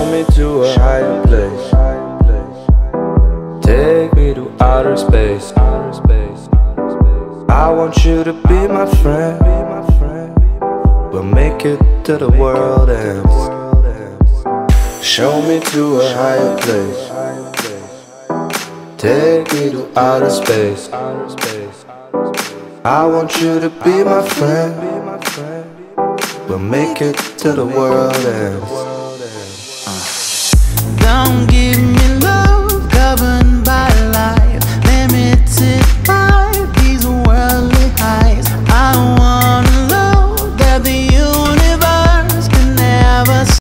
me to a higher place. Take me to outer space. I want you to be my friend. We'll make it till the world ends. Show me to a higher place. Take me to outer space. I want you to be my friend. We'll make it till the world ends.